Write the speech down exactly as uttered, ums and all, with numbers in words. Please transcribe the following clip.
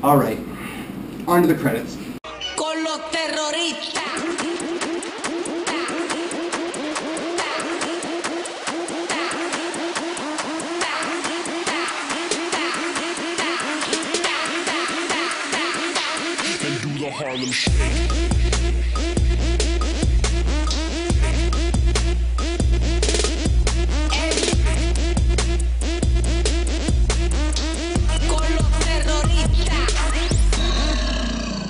All right, on to the credits. Con los terroristas. And do the Harlem Shake.